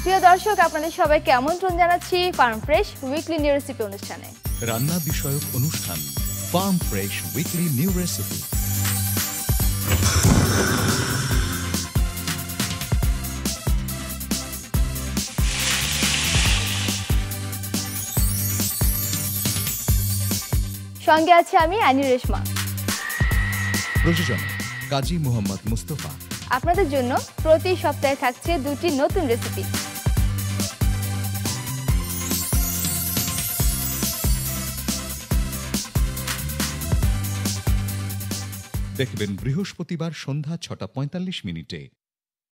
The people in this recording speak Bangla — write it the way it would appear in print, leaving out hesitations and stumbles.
প্রিয় দর্শক, আপনাদের সবাইকে আমন্ত্রণ জানাচ্ছি farm fresh weekly new recipe অনুষ্ঠানে। রান্না বিষয়ক অনুষ্ঠান farm fresh weekly new recipe. সঙ্গে আছি আমি আনি রেশমা। প্রযোজনা কাজী মোহাম্মদ মুস্তফা। আপনাদের জন্য প্রতি সপ্তাহে থাকছে দুটি নতুন রেসিপি। দেখবেন বৃহস্পতিবার সন্ধ্যা ৬টা ৪৫ মিনিটে।